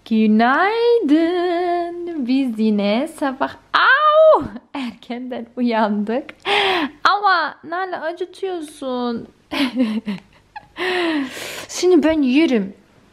Günaydın. Biz yine sabah erkenden uyandık. Ama Nala acıtıyorsun. Şimdi ben yerim.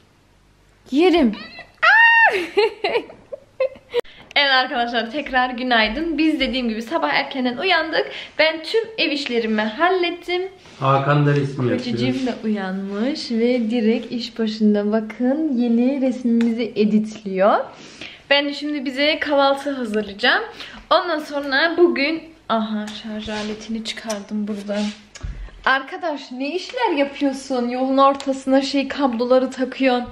Evet arkadaşlar, tekrar günaydın. Biz dediğim gibi sabah erkenden uyandık. Ben tüm ev işlerimi hallettim. Hakan da resmi yapıyor. Kocacığım da uyanmış ve direkt iş başında. Bakın, yeni resmimizi editliyor. Ben de şimdi bize kahvaltı hazırlayacağım. Ondan sonra bugün... Aha, şarj aletini çıkardım buradan. Arkadaş, ne işler yapıyorsun? Yolun ortasına kabloları takıyorsun.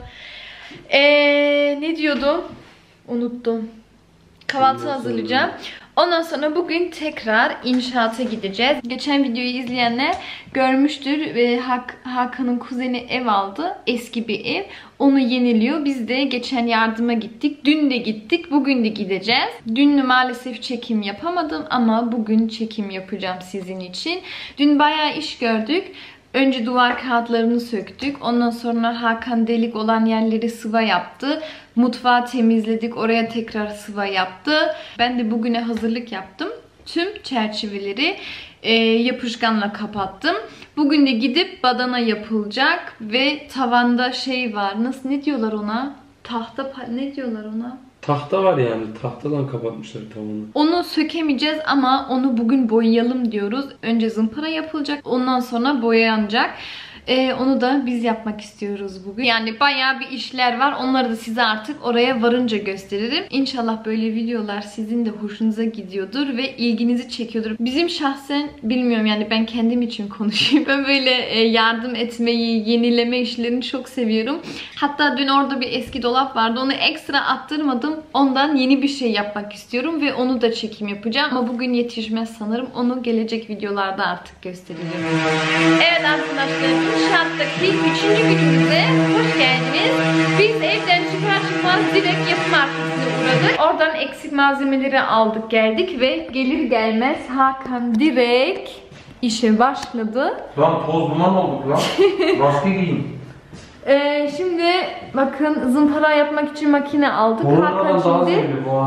Ne diyordum? Unuttum. Kahvaltı hazırlayacağım. Ondan sonra bugün tekrar inşaata gideceğiz. Geçen videoyu izleyenler görmüştür. Hakan'ın kuzeni ev aldı. Eski bir ev. Onu yeniliyor. Biz de geçen yardıma gittik. Dün de gittik. Bugün de gideceğiz. Dün maalesef çekim yapamadım ama bugün çekim yapacağım sizin için. Dün bayağı iş gördük. Önce duvar kağıtlarını söktük. Ondan sonra Hakan delik olan yerleri sıva yaptı. Mutfağı temizledik. Oraya tekrar sıva yaptı. Ben de bugüne hazırlık yaptım. Tüm çerçeveleri yapışkanla kapattım. Bugün de gidip badana yapılacak. Ve tavanda var. Ne diyorlar ona? Ne diyorlar ona? Tahta var yani. Tahtadan kapatmışlar tavanı. Onu sökemeyeceğiz ama onu bugün boyayalım diyoruz. Önce zımpara yapılacak. Ondan sonra boyanacak. Onu da biz yapmak istiyoruz bugün. Yani bayağı bir işler var. Onları da size artık oraya varınca gösteririm. İnşallah böyle videolar sizin de hoşunuza gidiyordur ve ilginizi çekiyordur. Bizim şahsen bilmiyorum, yani ben kendim için konuşayım. Ben böyle yardım etmeyi, yenileme işlerini çok seviyorum. Hatta dün orada bir eski dolap vardı. Onu ekstra attırmadım. Ondan yeni bir şey yapmak istiyorum ve onu da çekim yapacağım. Ama bugün yetişmez sanırım. Onu gelecek videolarda artık gösteririm. Evet arkadaşlar, İnşaattaki 3. günümüze hoş geldiniz. Biz evden çıkar çıkmaz direkt yapım arkasına uğradık. Oradan eksik malzemeleri aldık geldik ve gelir gelmez Hakan direkt işe başladı. Lan toz duman olduk lan. Maske giyin. Şimdi bakın, zımpara yapmak için makine aldık. Hakan şimdi...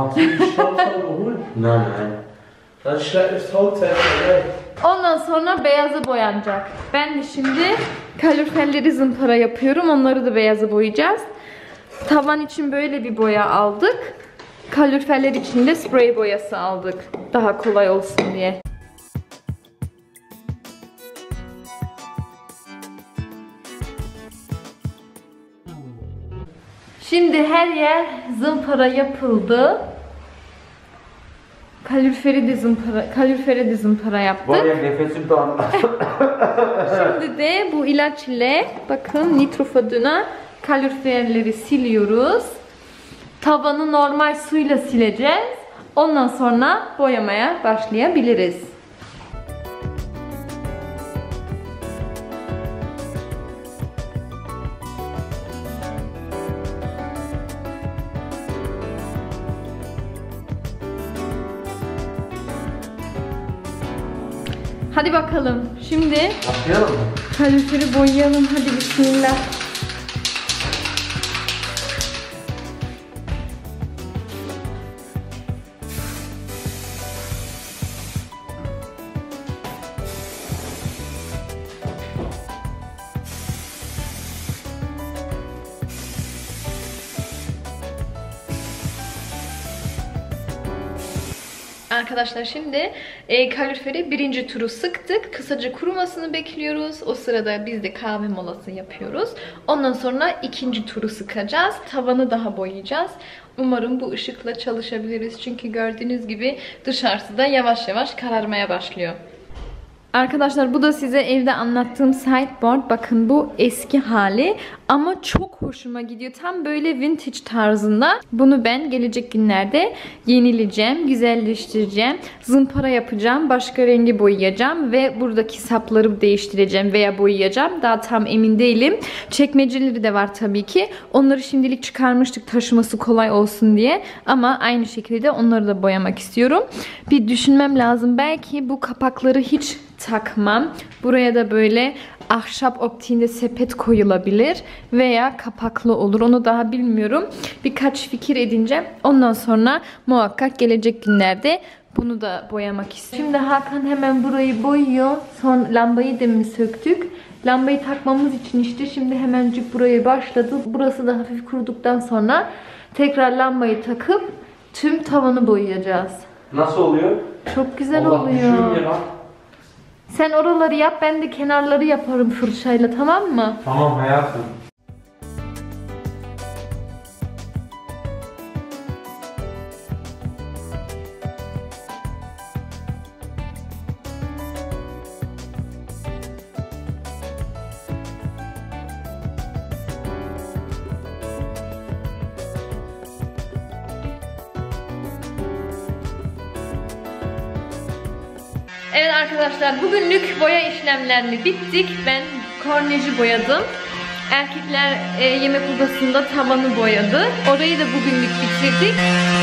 Ondan sonra beyaza boyanacak. Ben de şimdi kaloriferleri zımpara yapıyorum. Onları da beyaza boyayacağız. Tavan için böyle bir boya aldık. Kaloriferler için de sprey boyası aldık. Daha kolay olsun diye. Şimdi her yer zımpara yapıldı. Kaloriferi de zımpara yaptık. Var nefesim dağıldı. Şimdi de bu ilaç ile bakın nitrofadına kaloriferleri siliyoruz. Tavanı normal suyla sileceğiz. Ondan sonra boyamaya başlayabiliriz. Hadi bakalım. Şimdi kaloriferi boyayalım. Hadi bismillah. Arkadaşlar şimdi kaloriferi birinci turu sıktık. Kısaca kurumasını bekliyoruz. O sırada biz de kahve molası yapıyoruz. Ondan sonra ikinci turu sıkacağız. Tavanı daha boyayacağız. Umarım bu ışıkla çalışabiliriz. Çünkü gördüğünüz gibi dışarısı da yavaş yavaş kararmaya başlıyor. Arkadaşlar bu da size evde anlattığım sideboard. Bakın bu eski hali ama çok hoşuma gidiyor. Tam böyle vintage tarzında. Bunu ben gelecek günlerde yenileyeceğim, güzelleştireceğim. Zımpara yapacağım, başka rengi boyayacağım ve buradaki sapları değiştireceğim veya boyayacağım. Daha tam emin değilim. Çekmeceleri de var tabii ki. Onları şimdilik çıkarmıştık taşıması kolay olsun diye. Ama aynı şekilde onları da boyamak istiyorum. Bir düşünmem lazım. Belki bu kapakları hiç takmam. Buraya da böyle ahşap optiğinde sepet koyulabilir veya kapaklı olur. Onu daha bilmiyorum. Birkaç fikir edince ondan sonra muhakkak gelecek günlerde bunu da boyamak istiyorum. Şimdi Hakan hemen burayı boyuyor. Son lambayı demin söktük. Lambayı takmamız için işte şimdi hemencik buraya başladı. Burası da hafif kuruduktan sonra tekrar lambayı takıp tüm tavanı boyayacağız. Nasıl oluyor? Çok güzel Allah oluyor. düşüyorum ya. Sen oraları yap, ben de kenarları yaparım fırçayla, tamam mı? Tamam hayatım. Evet arkadaşlar, bugünlük boya işlemlerini bittik. Ben korneci boyadım. Erkekler yemek odasında tavanı boyadı. Orayı da bugünlük bitirdik.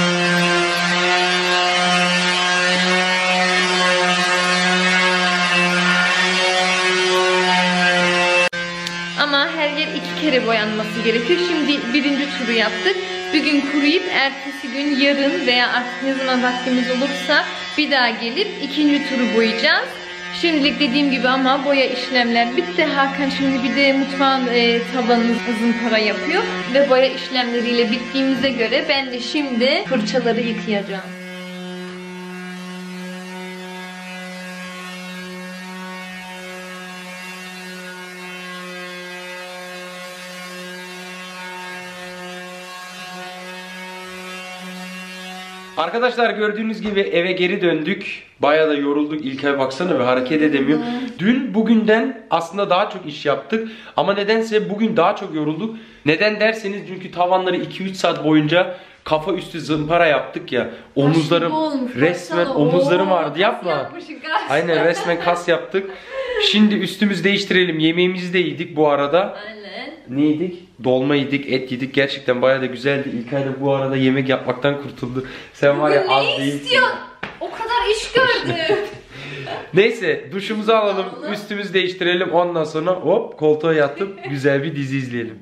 Ama her yer 2 kere boyanması gerekiyor. Şimdi birinci turu yaptık. Bir gün kuruyup ertesi gün, yarın veya artık ne zaman vaktimiz olursa bir daha gelip ikinci turu boyayacağız. Şimdilik dediğim gibi ama boya işlemler bitti. Hakan şimdi bir de mutfağın tavanını zımpara yapıyor. Ve boya işlemleriyle bittiğimize göre ben de şimdi fırçaları yıkayacağım. Arkadaşlar gördüğünüz gibi eve geri döndük. Bayağı da yorulduk. İlkay baksana ve hareket edemiyor. Dün bugünden aslında daha çok iş yaptık. Ama nedense bugün daha çok yorulduk. Neden derseniz çünkü tavanları 2-3 saat boyunca kafa üstü zımpara yaptık ya. Omuzlarım resmen omuzlarım ağrıdı. Yapma. Aynen resmen kas yaptık. Şimdi üstümüzü değiştirelim. Yemeğimizi de yedik bu arada. Aynen. Ne yedik? Dolma yedik, et yedik. Gerçekten bayağı da güzeldi. İlkay da bu arada yemek yapmaktan kurtuldu. Sen var ya az değilsin. O kadar iş gördüm. Neyse duşumuzu alalım, üstümüzü değiştirelim. Ondan sonra hop koltuğa yatıp güzel bir dizi izleyelim.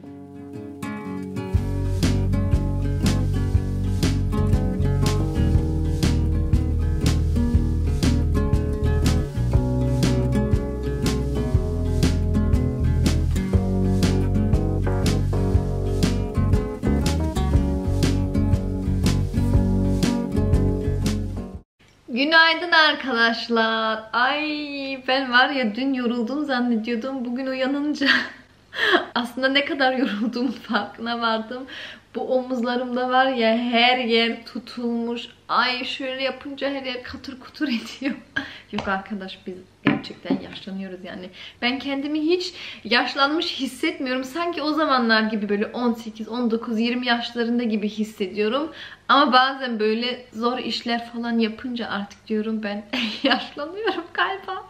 Günaydın arkadaşlar. Ay ben var ya dün yoruldum zannediyordum. Bugün uyanınca aslında ne kadar yorulduğumun farkına vardım. Bu omuzlarımda var ya her yer tutulmuş. Ay şöyle yapınca her yer katır kutur ediyor. Yok arkadaş biz gerçekten yaşlanıyoruz yani. Ben kendimi hiç yaşlanmış hissetmiyorum. Sanki o zamanlar gibi böyle 18, 19, 20 yaşlarında gibi hissediyorum. Ama bazen böyle zor işler falan yapınca artık diyorum ben yaşlanıyorum galiba.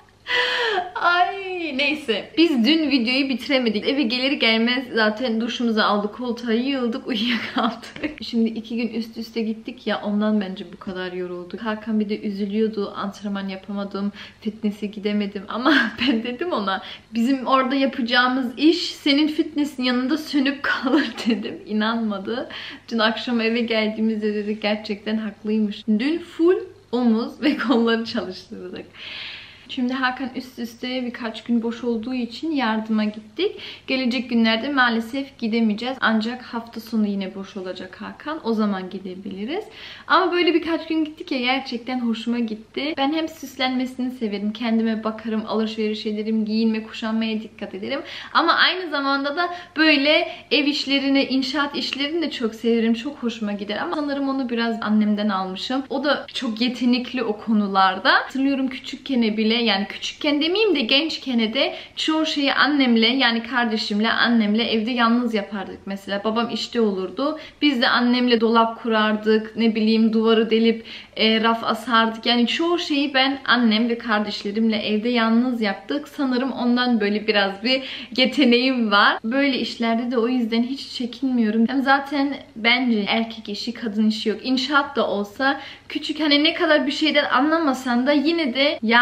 Ay neyse. Biz dün videoyu bitiremedik. Eve gelir gelmez zaten duşumuzu aldık, koltuğa yığıldık, uyuyakaldık. Şimdi 2 gün üst üste gittik ya, ondan bence bu kadar yorulduk. Hakan bir de üzülüyordu. Antrenman yapamadım, fitness'e gidemedim. Ama ben dedim ona bizim orada yapacağımız iş senin fitness'in yanında sönüp kalır dedim. İnanmadı. Dün akşam eve geldiğimizde dedik gerçekten haklıymış. Dün full omuz ve kolları çalıştırdık. Şimdi Hakan üst üste birkaç gün boş olduğu için yardıma gittik. Gelecek günlerde maalesef gidemeyeceğiz. Ancak hafta sonu yine boş olacak Hakan. O zaman gidebiliriz. Ama böyle birkaç gün gittik ya, gerçekten hoşuma gitti. Ben hem süslenmesini severim. Kendime bakarım, alışveriş ederim, giyinme, kuşanmaya dikkat ederim. Ama aynı zamanda da böyle ev işlerini, inşaat işlerini de çok severim. Çok hoşuma gider. Ama sanırım onu biraz annemden almışım. O da çok yetenekli o konularda. Hatırlıyorum küçükken bile, yani küçükken demeyeyim de gençken de çoğu şeyi annemle, yani kardeşimle, annemle evde yalnız yapardık mesela. Babam işte olurdu. Biz de annemle dolap kurardık. Ne bileyim duvarı delip raf asardık. Yani çoğu şeyi ben, annem ve kardeşlerimle evde yalnız yaptık. Sanırım ondan böyle biraz bir yeteneğim var. Böyle işlerde de o yüzden hiç çekinmiyorum. Yani zaten bence erkek işi, kadın işi yok. İnşaat da olsa küçük, hani ne kadar bir şeyden anlamasan da yine de yardım et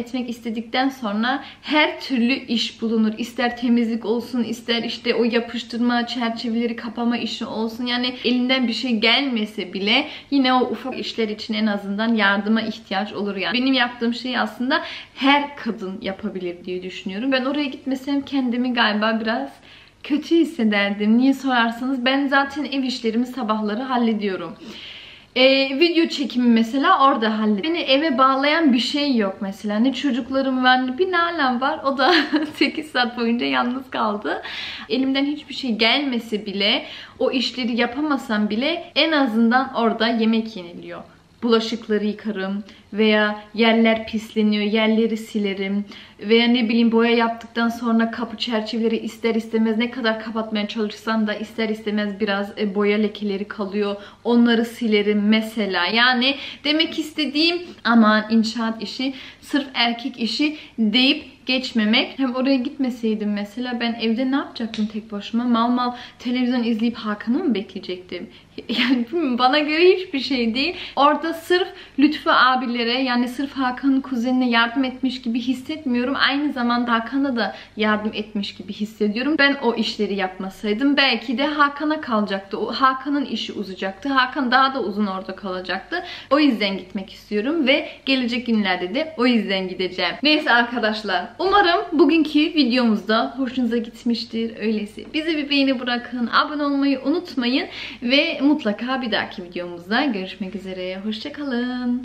etmek istedikten sonra her türlü iş bulunur. İster temizlik olsun, ister işte o yapıştırma, çerçeveleri kapama işi olsun. Yani elinden bir şey gelmese bile yine o ufak işler için en azından yardıma ihtiyaç olur yani. Benim yaptığım şeyi aslında her kadın yapabilir diye düşünüyorum. Ben oraya gitmesem kendimi galiba biraz kötü hissederdim. Niye sorarsanız ben zaten ev işlerimi sabahları hallediyorum. Video çekimi mesela orada hallediyorum. Beni eve bağlayan bir şey yok mesela. Ne çocuklarım var ne bir Nalan var. O da 8 saat boyunca yalnız kaldı. Elimden hiçbir şey gelmese bile, o işleri yapamasam bile en azından orada yemek yeniliyor. Bulaşıkları yıkarım veya yerler pisleniyor, yerleri silerim veya ne bileyim boya yaptıktan sonra kapı çerçeveleri ister istemez ne kadar kapatmaya çalışsam da ister istemez biraz boya lekeleri kalıyor. Onları silerim mesela. Yani demek istediğim aman inşaat işi sırf erkek işi deyip geçmemek. Hem oraya gitmeseydim mesela ben evde ne yapacaktım tek başıma? Mal mal televizyon izleyip Hakan'ı mı bekleyecektim? Yani bana göre hiçbir şey değil. Orada sırf Lütfü abilere yani sırf Hakan'ın kuzenine yardım etmiş gibi hissetmiyorum. Aynı zamanda Hakan'a da yardım etmiş gibi hissediyorum. Ben o işleri yapmasaydım belki de Hakan'a kalacaktı. O Hakan'ın işi uzayacaktı. Hakan daha da uzun orada kalacaktı. O yüzden gitmek istiyorum ve gelecek günlerde de o yüzden gideceğim. Neyse arkadaşlar. Umarım bugünkü videomuzda hoşunuza gitmiştir. Öyleyse bize bir beğeni bırakın. Abone olmayı unutmayın. Ve mutlaka bir dahaki videomuzda görüşmek üzere. Hoşça kalın.